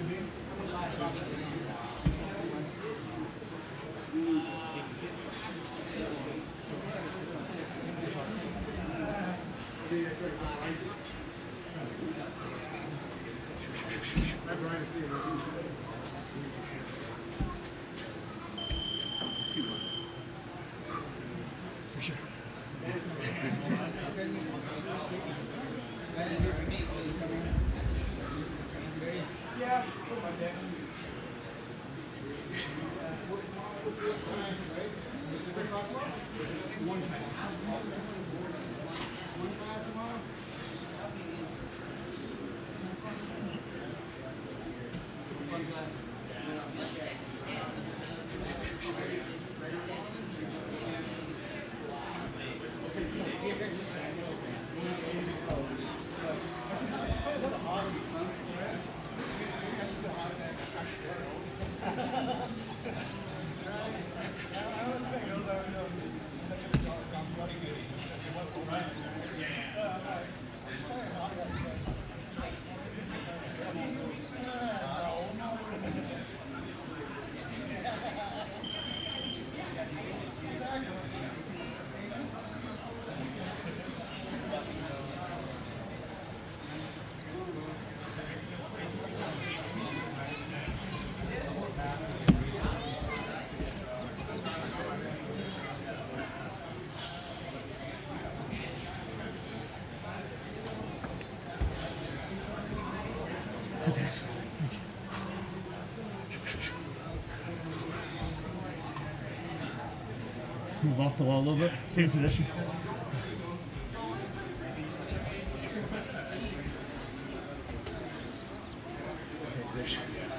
For sure. Yeah. Move off the wall a little bit. Same position. Same position.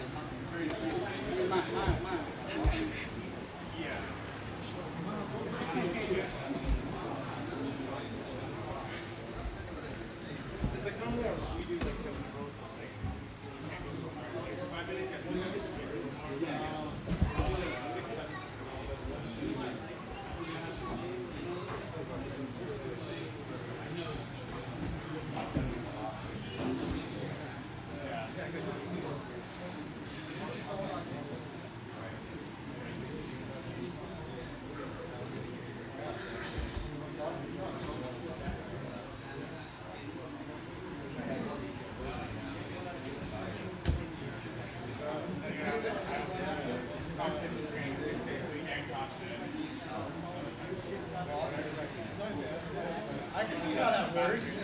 I can see how that works.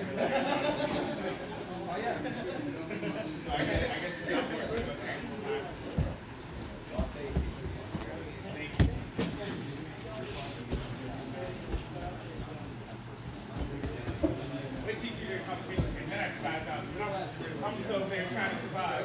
I'm just over there trying to survive.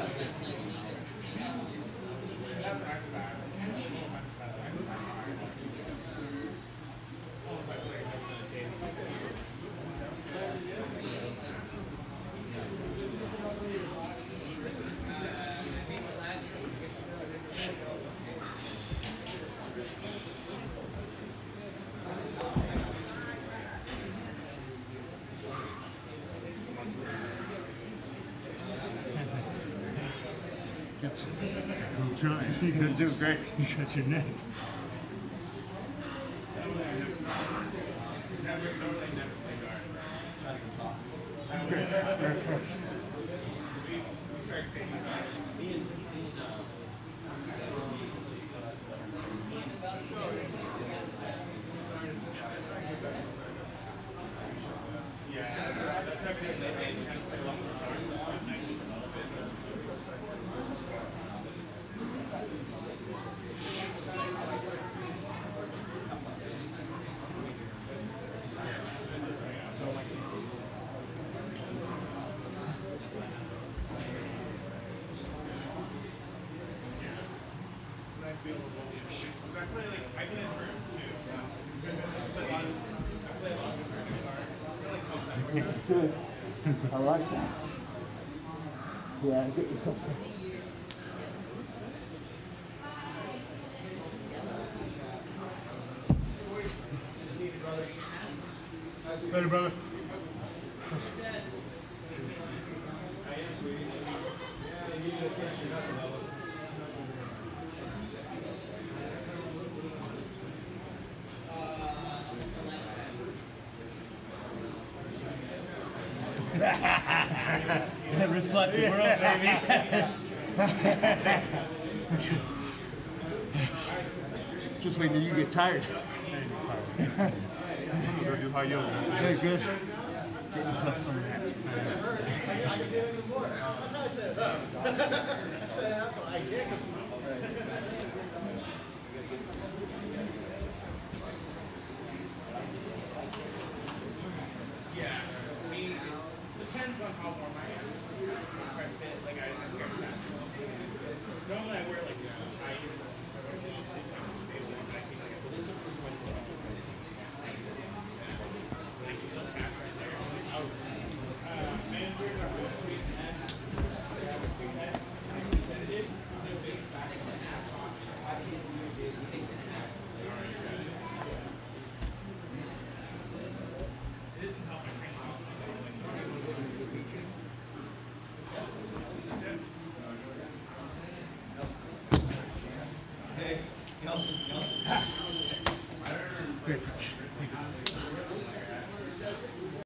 That's, I'm trying. You're doing great. You got your neck. Good. I like that. Yeah, get your cup. Later, brother. Reflect the world, baby. Just wait till you get tired. I'm gonna go do high yoga. Hey, good. Get yourself some of that. That's how I set it up. I set it up so I can't Yeah. I mean, it depends on how warm I am. If I sit, like I have to get set. Normally I wear like tights. Stay warm, but I keep like a this is Great.